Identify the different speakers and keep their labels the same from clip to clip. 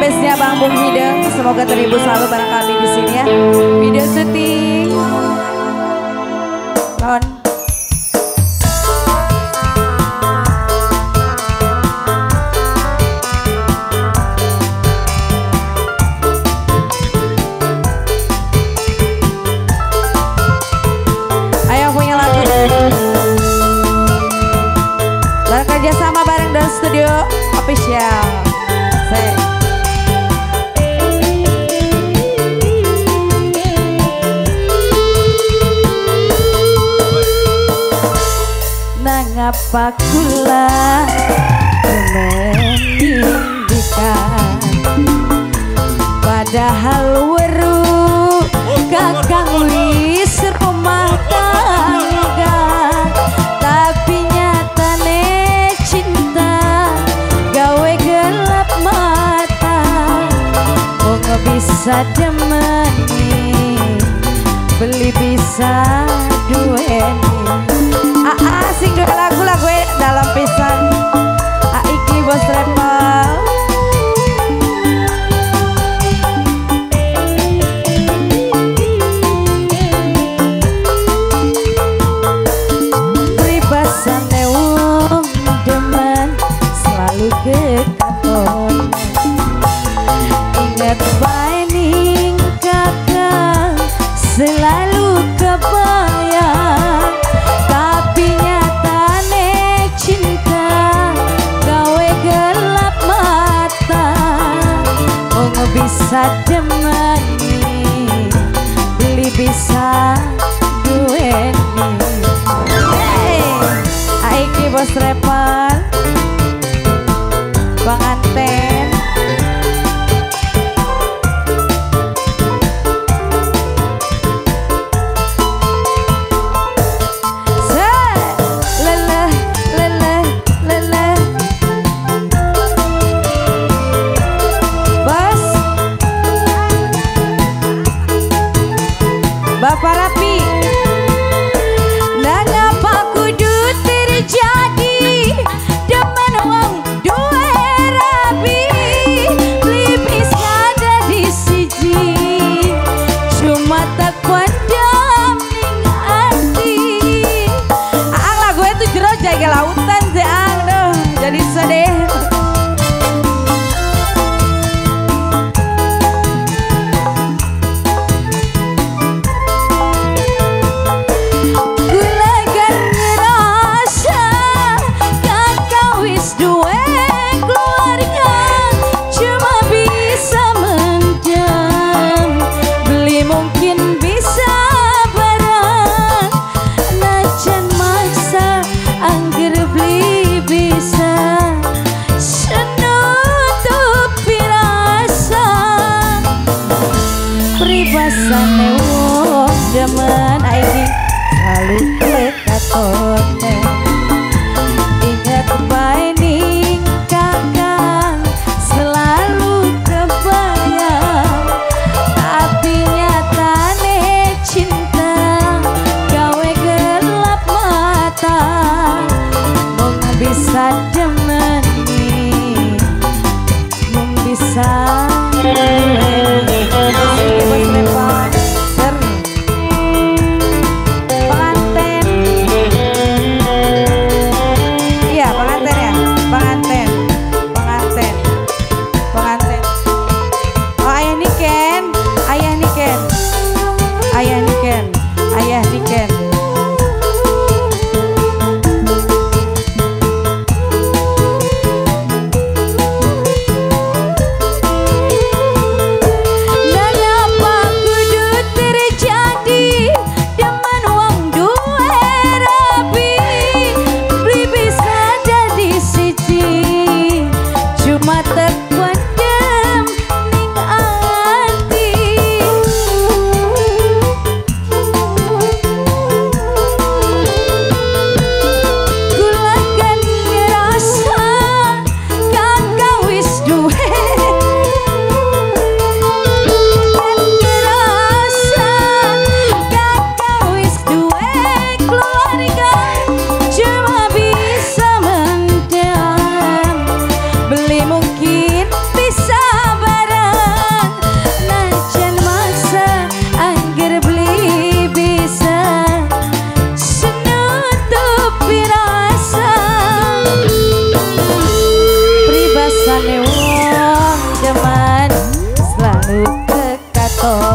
Speaker 1: spesial Bang Bung Hideng, semoga terhibur selalu bareng kami di sini ya. Video syuting. Kawan. Ayo punya lagu. Bekerja sama bareng dan studio official. Nangapa kula meninggikan, padahal weru kakang wis rumah tangga, tapi nyatane cinta gawe gelap mata. Oh nggak bisa demeni, beli bisa dueni. Sing dua lagu dalam pisan Aiki Bos Travel. Pribasane wong demen selalu ke katon. Ingat bae ning kakang selalu kebayang, tapi nyatane cinta gawe gelap mata. Oh nggak bisa demeni, beli bisa dueni. Aiki Bos Travel, Bang Anten. Bapak Rapi, nangapa kudu terjadi demen wong duwe rabi, lipis ada di siji, cuma tak pandang ning ati. Ang lagu itu jero jaga lautan sih ang doh, jadi sedih. Pribasane wong demen Aiki selalu kekatone. Ingat bae ning kakang selalu kebayang, tapi nyatane cinta gawe gelap mata. Mung bisa demeni, mung bisa pengantin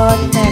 Speaker 1: Konten.